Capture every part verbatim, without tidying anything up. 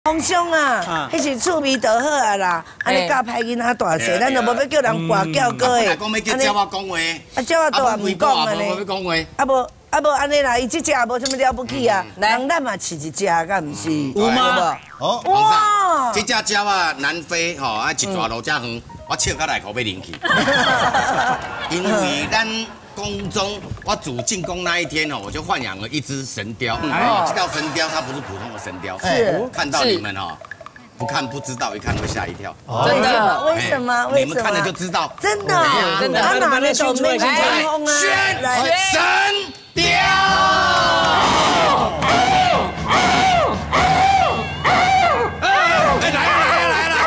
皇上啊，迄是趣味就好啊啦，安尼教歹囡仔大细，咱就无要叫人跋叫过的。 讲要叫叫我讲话， 啊叫我倒也唔讲安尼。 要讲话， 啊无啊无安尼啦，伊即只也无什么了不起啊，人咱嘛饲一只，敢毋是？ 有吗？ 哦，哇！这只鸟啊，南飞吼，啊一大路遮远，我笑到内口要啉去。因为咱。 宫中，我主进宫那一天哦，我就豢养了一只神雕。哦，这条神雕它不是普通的神雕，是看到你们哦，不看不知道，一看会吓一跳。 真的？为什么？ 你们看了就知道。 真的，真的。他哪里懂？没听风啊！ 宣神雕。来来来来来！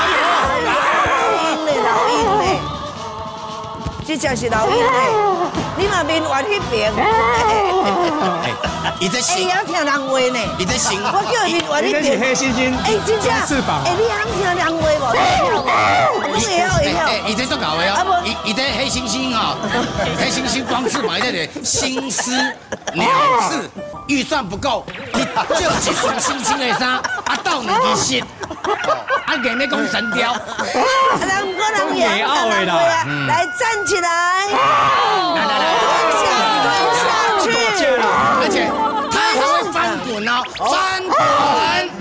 老鹰嘞，老鹰嘞，这只是老鹰嘞。 你嘛面往迄边， 哎，伊在心，哎，你要听人话呢。 伊在心， 我叫伊面往迄边。 是黑猩猩， 哎，真正，哎，你通听人话无？你会晓会晓。 哎，伊在做搞的哦。伊伊在黑猩猩哦，黑猩猩光翅膀在咧，心思鸟翅，预算不够，你就一双星星的衫，啊，到你去食。 啊，硬咧讲神雕， 人不能演，人会啊！来站起来， 来来来， 蹲下去， 而且它还会翻滚哦，翻滚。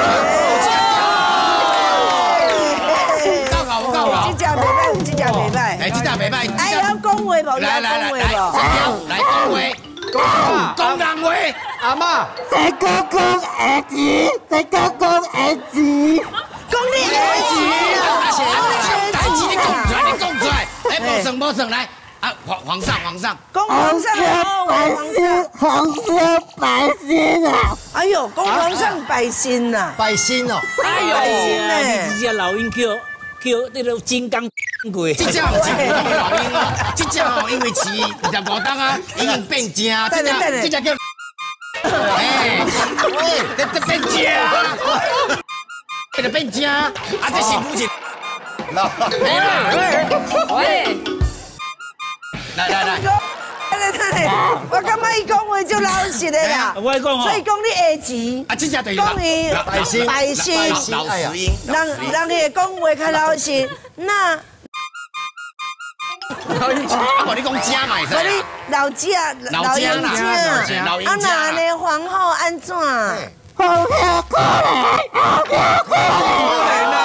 够好不够好？ 这只袂歹，这只袂歹， 哎，这只袂歹， 哎，要讲话无？ 来来来来，神雕来讲话。 讲人话， 阿妈， 在讲讲儿子，在讲讲儿子， 讲你儿子啊！ 代志你讲出来，你讲出来，哎，无算无算，来啊，皇皇上皇上， 讲皇上好， 皇上皇上百姓啊！ 哎呦，讲皇上百姓呐， 百姓哦， 哎呦，百姓呢？ 你这老鹰叫叫那个金刚鬼， 这只唔是普通的老鹰哦，这只哦因为饲二十五档啊，已经变正，这只这只叫，哎，这这变正，这就变正，啊这是不是？来啦，喂，来来来。 我感觉伊讲话就老实的啦， 我讲所以讲你下钱， 啊，这只就是讲伊百姓百姓老实音， 人人会讲话较老实，那啊，无你讲家嘛， 所以老家老鹰家， 老鹰啊那呢皇后安怎？ 皇后可怜，皇后可怜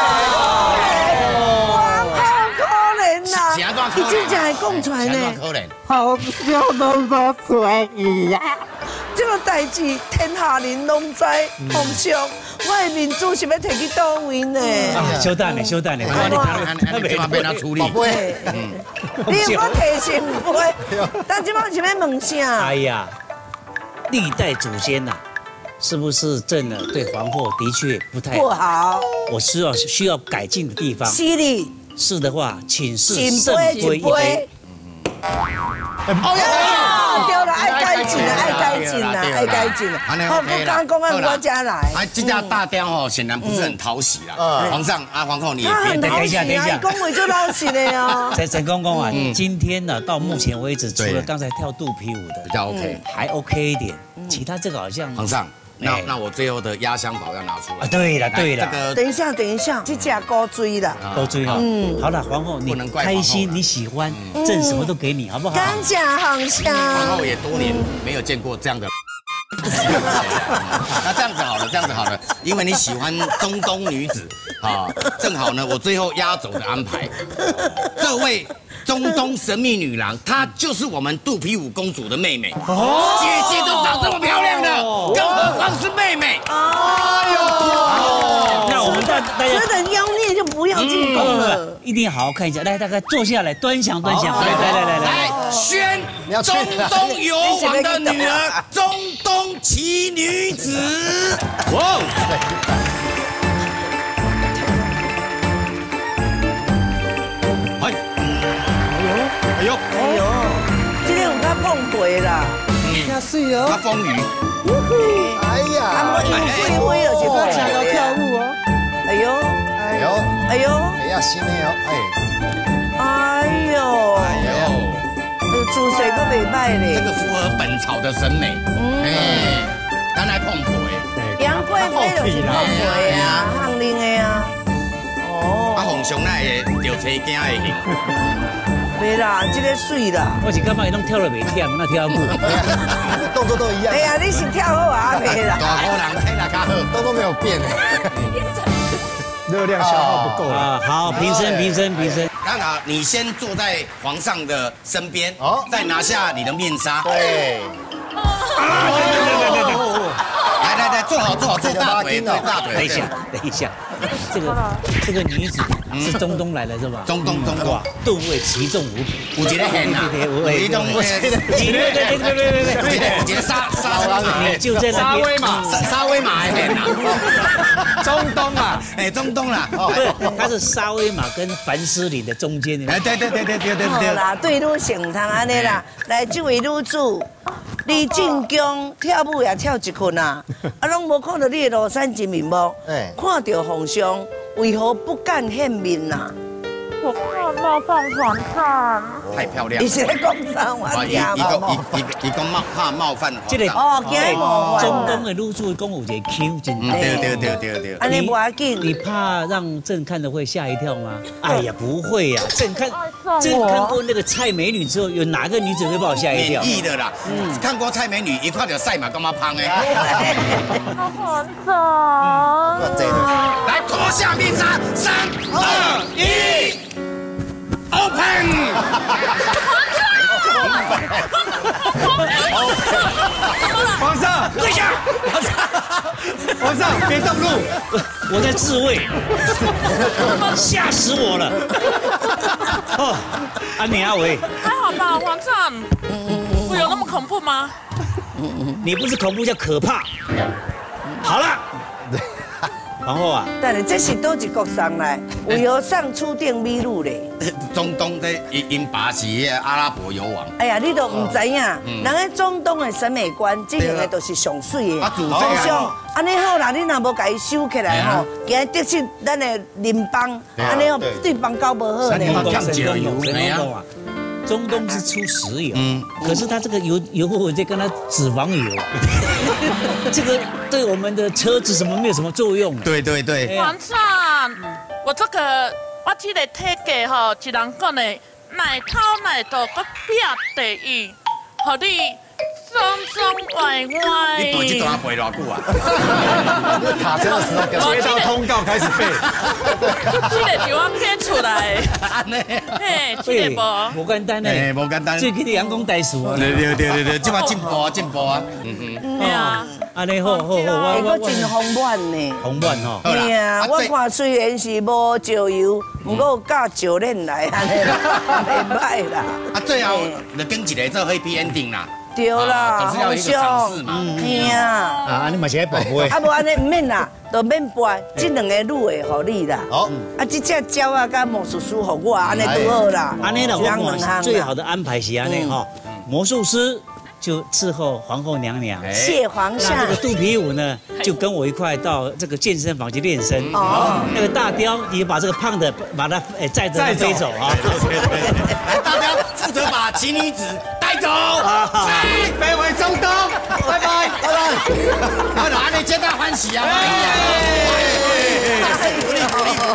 伊真正会讲出来呢， 皇上都无随意啊！ 这个代志天下人拢知，皇上，我的面子是要摕去倒位呢？ 稍等咧，稍等咧， 我你看，你这嘛变哪处理？ 宝贝，你我提醒杯，但这帮是要问啥？ 哎呀，历代祖先呐，是不是朕呢对皇后的确不太不好？ 我需要需要改进的地方。 是的。 是的话，请示圣圣杯一杯。 哦哟，对了，爱改进啦，爱改进啦，爱改进啦。好，我刚刚按我家来。 啊，这只大雕哦，显然不是很讨喜啦。皇上啊，皇后你也别等一下，等一下， 讲话就老实的哦。 陈陈公公啊，今天呢到目前为止，除了刚才跳肚皮舞的比较 OK， 还 OK 一点，其他这个好像皇上。 那那我最后的压箱宝要拿出来啊！对了对了， 这个等一下等一下，这只高追的， 高追哈。嗯，好了，皇后你开心你喜欢，朕什么都给你，好不好？ 感谢皇上。 皇后也多年没有见过这样的。那这样子好了，这样子好了，因为你喜欢中东女子啊，正好呢，我最后压轴的安排，这位中东神秘女郎，她就是我们肚皮舞公主的妹妹。哦，姐姐都长这么漂亮的，更何况是妹妹。哎呦， 那我们大大家觉得妖孽就不要进宫了， 一定要好好看一下。来，大概坐下来，端详端详。来来来来来，宣中东游王的女儿，中东奇女子。哇！哎，哎呦，哎呦， 今天有较碰杯啦， 真水哦， 他风雨。 哎呀， 啊，我一挥挥就是我想要跳舞哦。 哎呦， 哎呦， 哎呦， 哎呀，新的哦，哎， 哎呦， 哎呦。 主水都袂歹咧， 这个符合本草的审美。哎，咱来碰杯。 杨贵妃就是后妃啊，翰林的啊。哦。 啊，皇上那会着车惊的型。 没啦，这个水啦。 我是感觉伊拢跳了袂忝，那跳舞。 动作都一样。 哎呀，你是跳好啊，没啦。 大个人体力较好， 动作没有变。热量消耗不够啊！好，平身，平身，平身。 当然，你先坐在皇上的身边，哦，再拿下你的面纱。 对。 来来来，坐好坐好，坐大腿，对大腿。 等一下，等一下，这个这个女子是中东来的是吧？ 中东中东， 吨位奇重无比， 有一个很啊，有一种我， 对对对对对对对， 有一个沙沙你就在沙威玛， 沙沙威玛的很啊， 中东啊， 哎中东啦， 不是，它是沙威玛跟凡士林的中间。 哎对对对对对对对。 好啦，对女性通安尼啦，来这位女主。李进宫跳舞也跳一群啊，啊，拢无看到你的庐山真面目。哎，看到皇上，为何不敢献面呐？ 我怕冒犯皇上。 太漂亮。 你是在讲啥话？ 伊伊讲伊伊伊讲冒怕冒犯皇上。 哦，惊冒犯。 中东的女主讲有一个 Q， 真对对对对对。 安尼不要紧。 你怕让朕看了会吓一跳吗？哎呀，不会呀，朕看朕看过那个蔡美女之后，有哪个女子会把我吓一跳？ 免疫的啦，嗯，看过蔡美女，一看到赛马干嘛胖哎？ 皇上， 来脱下面纱，三二一。Open！ 皇上， 跪下！ 皇上，皇上，别动怒， 我在自卫，吓死我了！哦，安妮阿伟， 还好吧，皇上，我有那么恐怖吗？ 你不是恐怖，叫可怕。好了。皇后啊， 但是这是倒一国上来，为何上初定美女嘞？ 中东的因因爸是阿拉伯油王。 哎呀，你都唔知影，人家中东的审美观，这样的都是上水的。皇上，安尼好啦，你若无甲伊收起来吼，今日得失咱的邻邦，安尼吼对邦交无好呢。 神东东，神东东啊！中东是出石油，嗯，可是它这个油油我在跟它脂肪油，这个对我们的车子什么没有什么作用。 对对对。 皇上，我这个我这个体格吼，一人讲的奶头奶肚搁拼第一，互你爽爽歪歪。 你背这段背偌久啊？ 卡车的时候接到通告开始背。 这个就我编出来的。 安尼。 嘿，这个无。 无简单呢。 哎，无简单。 最近的阳光大树啊。 对对对对对，即马进步啊进步啊。嗯嗯。对啊。 安尼好好好， 我我真丰满呢。 丰满吼。 对啊，我看虽然是无石油，不过有加石链来安尼，袂歹啦。 啊，最后就跟一个做 happy ending 啦。 对啦， 总是要一个尝试嘛。 嘿啊， 啊，你嘛是爱宝贝。 啊，无安尼唔免啦，就免背，这两个女会互你啦。好，啊，这只鸟啊，甲魔术师互我，安尼都好啦。 安尼老公最好的安排是安尼哈，魔术师就伺候皇后娘娘。 谢皇上。 那这个肚皮舞呢，就跟我一块到这个健身房去练身。哦。那个大雕，你把这个胖的把它诶载着飞走啊。 来，大雕负责把奇女子带走， 飞回中东，拜拜拜拜。 好了，安尼皆大欢喜啊！哎呀，鼓励鼓励鼓励。